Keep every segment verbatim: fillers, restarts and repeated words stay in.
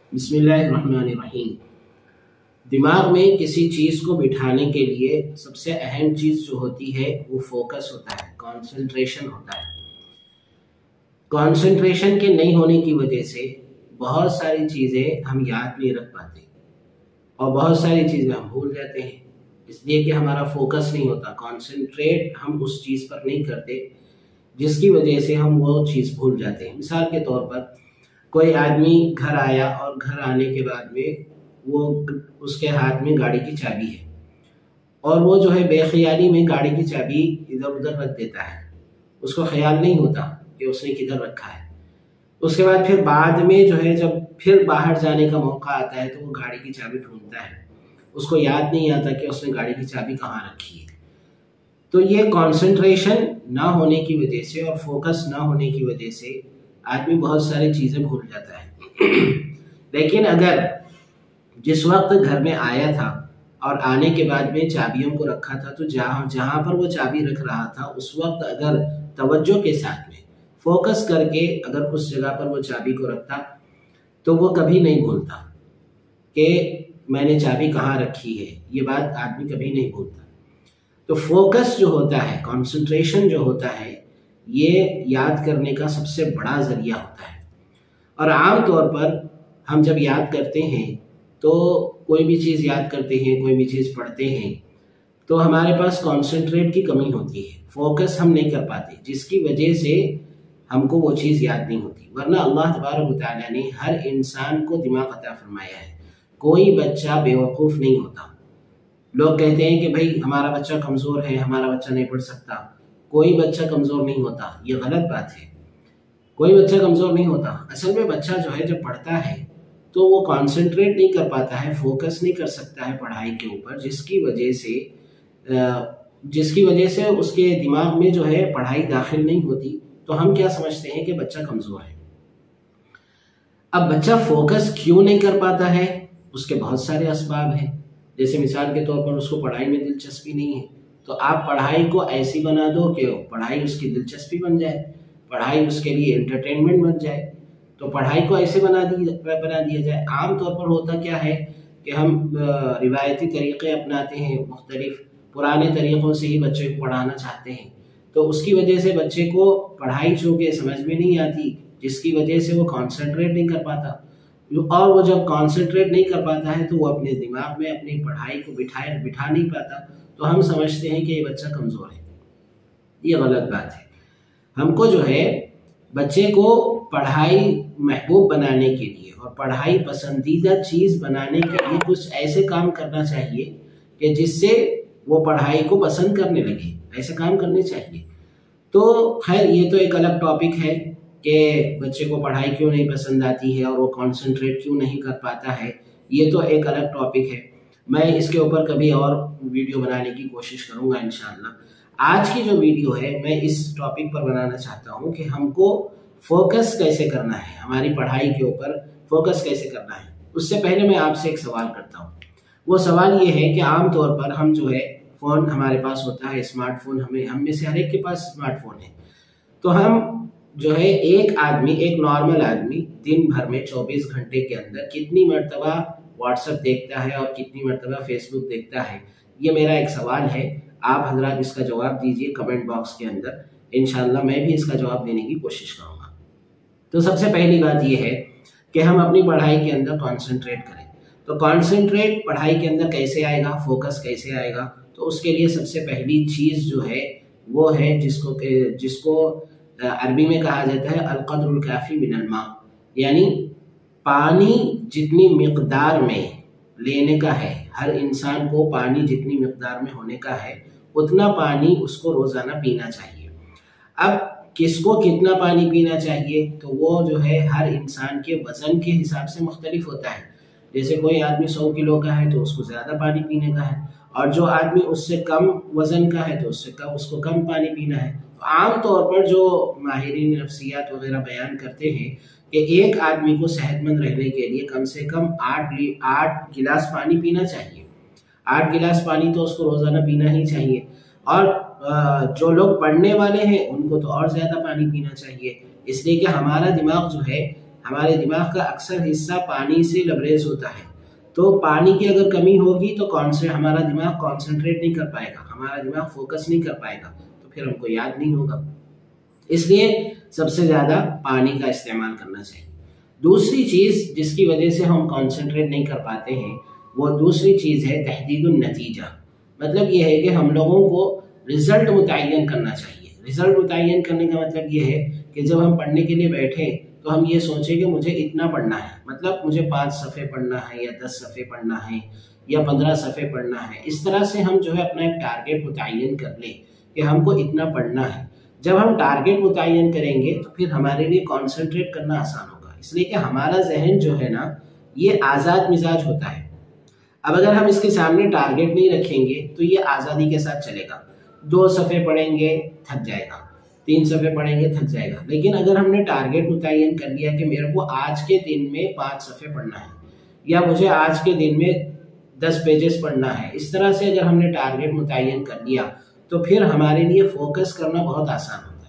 بسم اللہ الرحمن الرحیم۔ دماغ میں کسی چیز کو بٹھانے کے لیے سب سے اہم چیز جو ہوتی ہے وہ فوکس ہوتا ہے، کانسنٹریشن ہوتا ہے۔ کانسنٹریشن کے نہیں ہونے کی وجہ سے بہت ساری چیزیں ہم یاد نہیں رکھ پاتے اور بہت ساری چیزیں ہم بھول جاتے ہیں، اس لیے کہ ہمارا فوکس نہیں ہوتا، کانسنٹریٹ ہم اس چیز پر نہیں کرتے جس کی وجہ سے ہم وہ چیز بھول جاتے ہیں۔ مثال کے طور پر کوئی آدمی گھر آیا اور گھر آنے کے بعد میں وہ اس کے ہاتھ میں گاڑی کی چابی ہے اور وہ جو ہے بے خیالی میں گاڑی کی چابی ادھر ادھر رکھ دیتا ہے، اس کو خیال نہیں ہوتا کہ اس نے کدھر رکھا ہے۔ اس کے بعد پھر بعد میں جو ہے جب پھر باہر جانے کا موقع آتا ہے تو وہ گاڑی کی چابی ڈھونڈتا ہے، اس کو یاد نہیں آتا کہ اس نے گاڑی کی چابی کہاں رکھی ہے۔ تو یہ کانسنٹریشن نہ ہونے کی وجہ سے اور فوکس نہ ہونے کی وجہ سے آدمی بہت ساری چیزیں بھول جاتا ہے۔ لیکن اگر جس وقت گھر میں آیا تھا اور آنے کے بعد میں چابیوں کو رکھا تھا تو جہاں جہاں پر وہ چابی رکھ رہا تھا اس وقت اگر توجہ کے ساتھ میں فوکس کر کے اگر اس جگہ پر وہ چابی کو رکھتا تو وہ کبھی نہیں بھولتا کہ میں نے چابی کہاں رکھی ہے، یہ بات آدمی کبھی نہیں بھولتا۔ تو فوکس جو ہوتا ہے، کانسنٹریشن جو ہوتا ہے، یہ یاد کرنے کا سب سے بڑا ذریعہ ہوتا ہے۔ اور عام طور پر ہم جب یاد کرتے ہیں تو کوئی بھی چیز یاد کرتے ہیں، کوئی بھی چیز پڑھتے ہیں تو ہمارے پاس کانسنٹریٹ کی کمی ہوتی ہے، فوکس ہم نہیں کر پاتے، جس کی وجہ سے ہم کو وہ چیز یاد نہیں ہوتی۔ ورنہ اللہ تبارک و تعالیٰ نے ہر انسان کو دماغ عطا فرمایا ہے، کوئی بچہ بے وقوف نہیں ہوتا۔ لوگ کہتے ہیں کہ بھائی ہمارا بچہ کمزور ہے، ہمارا بچہ نہیں پڑھ سکتا، کوئی بچہ کمزور نہیں ہوتا، یہ غلط بات ہے۔ کوئی بچہ کمزور نہیں ہوتا، اصل میں بچہ جو ہے جب پڑھتا ہے تو وہ کانسنٹریٹ نہیں کر پاتا ہے، فوکس نہیں کر سکتا ہے پڑھائی کے اوپر، جس کی وجہ سے جس کی وجہ سے اس کے دماغ میں جو ہے پڑھائی داخل نہیں ہوتی، تو ہم کیا سمجھتے ہیں کہ بچہ کمزور ہے۔ اب بچہ فوکس کیوں نہیں کر پاتا ہے، اس کے بہت سارے اسباب ہیں۔ جیسے مثال کے طور پر اس کو پڑھائی میں دلچسپی نہیں ہے، تو آپ پڑھائی کو ایسی بنا دو کہ پڑھائی اس کی دلچسپی بن جائے، پڑھائی اس کے لیے انٹرٹینمنٹ بن جائے، تو پڑھائی کو ایسے بنا دی بنا دیا جائے۔ عام طور پر ہوتا کیا ہے کہ ہم روایتی طریقے اپناتے ہیں، مختلف پرانے طریقوں سے ہی بچے کو پڑھانا چاہتے ہیں، تو اس کی وجہ سے بچے کو پڑھائی چونکہ سمجھ میں نہیں آتی، جس کی وجہ سے وہ کانسنٹریٹ نہیں کر پاتا، اور وہ جب کانسنٹریٹ نہیں کر پاتا ہے تو وہ اپنے دماغ میں اپنی پڑھائی کو بٹھائے بٹھا نہیں پاتا، تو ہم سمجھتے ہیں کہ یہ بچہ کمزور ہے۔ یہ غلط بات ہے۔ ہم کو جو ہے بچے کو پڑھائی محبوب بنانے کے لیے اور پڑھائی پسندیدہ چیز بنانے کے لیے کچھ ایسے کام کرنا چاہیے کہ جس سے وہ پڑھائی کو پسند کرنے لگے، ایسے کام کرنے چاہیے۔ تو خیر یہ تو ایک الگ ٹاپک ہے کہ بچے کو پڑھائی کیوں نہیں پسند آتی ہے اور وہ کانسنٹریٹ کیوں نہیں کر پاتا ہے، یہ تو ایک الگ ٹاپک ہے، میں اس کے اوپر کبھی اور ویڈیو بنانے کی کوشش کروں گا انشاءاللہ۔ آج کی جو ویڈیو ہے میں اس ٹاپک پر بنانا چاہتا ہوں کہ ہم کو فوکس کیسے کرنا ہے، ہماری پڑھائی کے اوپر فوکس کیسے کرنا ہے۔ اس سے پہلے میں آپ سے ایک سوال کرتا ہوں، وہ سوال یہ ہے کہ عام طور پر ہم جو ہے فون ہمارے پاس ہوتا ہے، اسمارٹ فون، ہمیں ہم میں سے ہر ایک کے پاس اسمارٹ فون ہے، تو ہم جو ہے ایک آدمی ایک نارمل آدمی دن بھر میں چوبیس گھنٹے کے اندر کتنی مرتبہ واٹس ایپ دیکھتا ہے اور کتنی مرتبہ فیس بک دیکھتا ہے، یہ میرا ایک سوال ہے۔ آپ حضرات اس کا جواب دیجئے کمنٹ باکس کے اندر، انشاءاللہ میں بھی اس کا جواب دینے کی کوشش کروں گا۔ تو سب سے پہلی بات یہ ہے کہ ہم اپنی پڑھائی کے اندر کانسنٹریٹ کریں۔ تو کانسنٹریٹ پڑھائی کے اندر کیسے آئے گا، فوکس کیسے آئے گا، تو اس کے لیے سب سے پہلی چیز جو ہے وہ ہے جس کو جس کو عربی میں کہا جاتا ہے القدر الکافی من الماء، یعنی پانی جتنی مقدار میں لینے کا ہے، ہر انسان کو پانی جتنی مقدار میں ہونے کا ہے اتنا پانی اس کو روزانہ پینا چاہیے۔ اب کس کو کتنا پانی پینا چاہیے، تو وہ جو ہے ہر انسان کے وزن کے حساب سے مختلف ہوتا ہے۔ جیسے کوئی آدمی سو کلو کا ہے تو اس کو زیادہ پانی پینے کا ہے، اور جو آدمی اس سے کم وزن کا ہے تو اس سے کم اس کو کم پانی پینا ہے۔ عام طور پر جو ماہرین نفسیات وغیرہ بیان کرتے ہیں کہ ایک آدمی کو صحت مند رہنے کے لیے کم سے کم آٹھ آٹھ گلاس پانی پینا چاہیے، آٹھ گلاس پانی تو اس کو روزانہ پینا ہی چاہیے، اور جو لوگ پڑھنے والے ہیں ان کو تو اور زیادہ پانی پینا چاہیے، اس لیے کہ ہمارا دماغ جو ہے ہمارے دماغ کا اکثر حصہ پانی سے لبریز ہوتا ہے، تو پانی کی اگر کمی ہوگی تو ہمارا دماغ کانسنٹریٹ نہیں کر پائے گا، ہمارا دماغ فوکس نہیں کر پائے گا، تو پھر ہم کو یاد نہیں ہوگا۔ اس لیے سب سے زیادہ پانی کا استعمال کرنا چاہیے۔ دوسری چیز جس کی وجہ سے ہم کانسنٹریٹ نہیں کر پاتے ہیں وہ دوسری چیز ہے تحدید النتیجہ۔ مطلب یہ ہے کہ ہم لوگوں کو رزلٹ متعین کرنا چاہیے۔ رزلٹ متعین کرنے کا مطلب یہ ہے کہ جب ہم پڑھنے کے لیے بیٹھیں تو ہم یہ سوچیں کہ مجھے اتنا پڑھنا ہے، مطلب مجھے پانچ صفحے پڑھنا ہے یا دس صفحے پڑھنا ہے یا پندرہ صفحے پڑھنا ہے۔ اس طرح سے ہم جو ہے اپنا ایک ٹارگیٹ متعین کر لیں کہ ہم کو اتنا پڑھنا ہے۔ جب ہم ٹارگیٹ متعین کریں گے تو پھر ہمارے لیے کانسنٹریٹ کرنا آسان ہوگا، اس لیے کہ ہمارا ذہن جو ہے نا یہ آزاد مزاج ہوتا ہے۔ اب اگر ہم اس کے سامنے ٹارگیٹ نہیں رکھیں گے تو یہ آزادی کے ساتھ چلے گا، دو صفحے پڑھیں گے تھک جائے گا، تین صفحے پڑھیں گے تھک جائے گا۔ لیکن اگر ہم نے ٹارگیٹ متعین کر لیا کہ میرے کو آج کے دن میں پانچ صفحے پڑھنا ہے یا مجھے آج کے دن میں دس پیجز پڑھنا ہے، اس طرح سے اگر ہم نے ٹارگیٹ متعین کر لیا تو پھر ہمارے لیے فوکس کرنا بہت آسان ہوتا ہے۔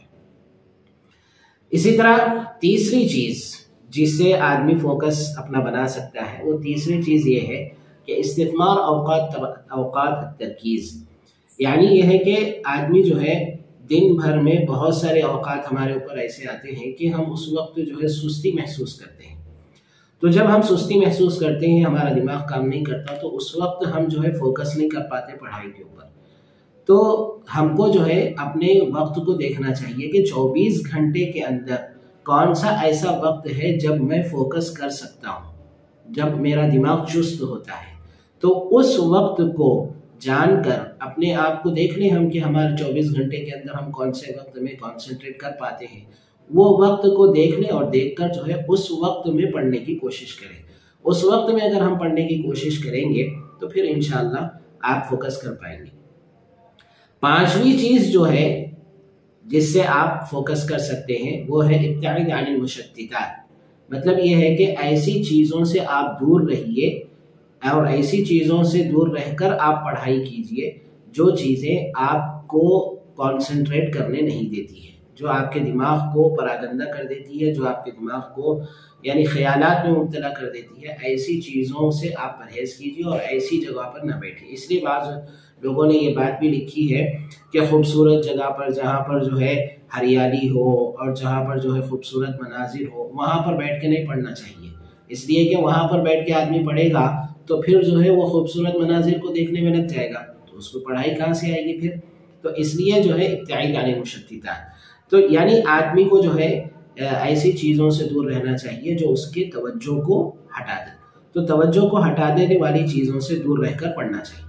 اسی طرح تیسری چیز جس سے آدمی فوکس اپنا بنا سکتا ہے وہ تیسری چیز یہ ہے کہ استثمار اوقات اوقات ترکیز، یعنی یہ ہے کہ آدمی جو ہے دن بھر میں بہت سارے اوقات ہمارے اوپر ایسے آتے ہیں کہ ہم اس وقت جو ہے سستی محسوس کرتے ہیں۔ تو جب ہم سستی محسوس کرتے ہیں، ہمارا دماغ کام نہیں کرتا، تو اس وقت ہم جو ہے فوکس نہیں کر پاتے پڑھائی کے اوپر۔ تو ہم کو جو ہے اپنے وقت کو دیکھنا چاہیے کہ چوبیس گھنٹے کے اندر کون سا ایسا وقت ہے جب میں فوکس کر سکتا ہوں، جب میرا دماغ چست ہوتا ہے۔ تو اس وقت کو جان کر اپنے آپ کو دیکھ لیں ہم کہ ہمارے چوبیس گھنٹے کے اندر ہم کون سے وقت میں کانسنٹریٹ کر پاتے ہیں، وہ وقت کو دیکھ لیں اور دیکھ کر جو ہے اس وقت میں پڑھنے کی کوشش کریں۔ اس وقت میں اگر ہم پڑھنے کی کوشش کریں گے تو پھر انشاءاللہ آپ فوکس کر پائیں گے۔ پانچویں چیز جو ہے جس سے آپ فوکس کر سکتے ہیں وہ ہے ابتعاد عن المشتتات۔ مطلب یہ ہے کہ ایسی چیزوں سے آپ دور رہیے اور ایسی چیزوں سے دور رہ کر آپ پڑھائی کیجئے جو چیزیں آپ کو کانسنٹریٹ کرنے نہیں دیتی ہیں، جو آپ کے دماغ کو پراگندہ کر دیتی ہے، جو آپ کے دماغ کو یعنی خیالات میں مبتلا کر دیتی ہے۔ ایسی چیزوں سے آپ پرہیز کیجئے اور ایسی جگہ پر نہ بیٹھیں۔ اس لیے بعض لوگوں نے یہ بات بھی لکھی ہے کہ خوبصورت جگہ پر، جہاں پر جو ہے ہریالی ہو اور جہاں پر جو ہے خوبصورت مناظر ہو، وہاں پر بیٹھ کے نہیں پڑھنا چاہیے، اس لیے کہ وہاں پر بیٹھ کے آدمی پڑھے گا تو پھر جو ہے وہ خوبصورت مناظر کو دیکھنے میں لگ جائے گا، تو اس کو پڑھائی کہاں سے آئے گی پھر؟ تو اس لیے جو ہے ابتعاد عن المشتتات، تو یعنی آدمی کو جو ہے ایسی چیزوں سے دور رہنا چاہیے جو اس کے توجہ کو ہٹا دے۔ تو توجہ کو ہٹا دینے والی چیزوں سے دور رہ کر پڑھنا چاہیے۔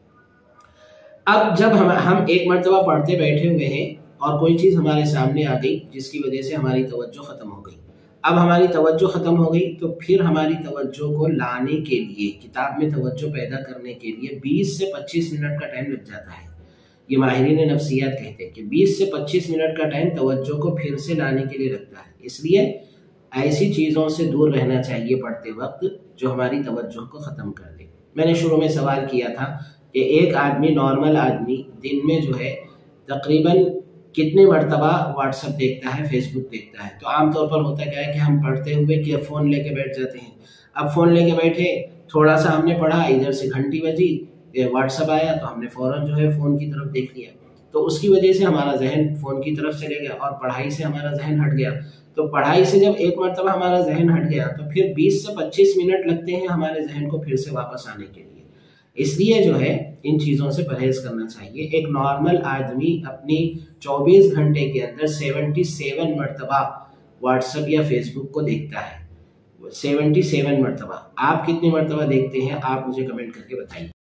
اب جب ہم ہم ایک مرتبہ پڑھتے بیٹھے ہوئے ہیں اور کوئی چیز ہمارے سامنے آ گئی جس کی وجہ سے ہماری توجہ ختم ہو گئی، اب ہماری توجہ ختم ہو گئی تو پھر ہماری توجہ کو لانے کے لیے، کتاب میں توجہ پیدا کرنے کے لیے بیس سے پچیس منٹ کا ٹائم لگ جاتا ہے۔ یہ ماہرین نفسیات کہتے ہیں کہ بیس سے پچیس منٹ کا ٹائم توجہ کو پھر سے لانے کے لیے لگتا ہے۔ اس لیے ایسی چیزوں سے دور رہنا چاہیے پڑھتے وقت جو ہماری توجہ کو ختم کر دے۔ میں نے شروع میں سوال کیا تھا کہ ایک آدمی، نارمل آدمی دن میں جو ہے تقریباً کتنے مرتبہ واٹس ایپ دیکھتا ہے، فیس بک دیکھتا ہے؟ تو عام طور پر ہوتا کیا ہے کہ ہم پڑھتے ہوئے کہ فون لے کے بیٹھ جاتے ہیں۔ اب فون لے کے بیٹھے، تھوڑا سا ہم نے پڑھا، ادھر سے گھنٹی بجی، واٹس ایپ آیا تو ہم نے فوراً جو ہے فون کی طرف دیکھ لیا، تو اس کی وجہ سے ہمارا ذہن فون کی طرف چلے گیا اور پڑھائی سے ہمارا ذہن ہٹ گیا۔ تو پڑھائی سے جب ایک مرتبہ ہمارا ذہن ہٹ گیا تو پھر بیس سے پچیس منٹ لگتے ہیں ہمارے ذہن کو پھر سے واپس آنے کے لیے۔ اس لیے جو ہے ان چیزوں سے پرہیز کرنا چاہیے۔ ایک نارمل آدمی اپنی چوبیس گھنٹے کے اندر سیونٹی سیون مرتبہ واٹس ایپ یا فیس بک کو دیکھتا ہے، سیونٹی سیون مرتبہ۔ آپ کتنی مرتبہ دیکھتے ہیں آپ مجھے کمنٹ کر کے بتائیے۔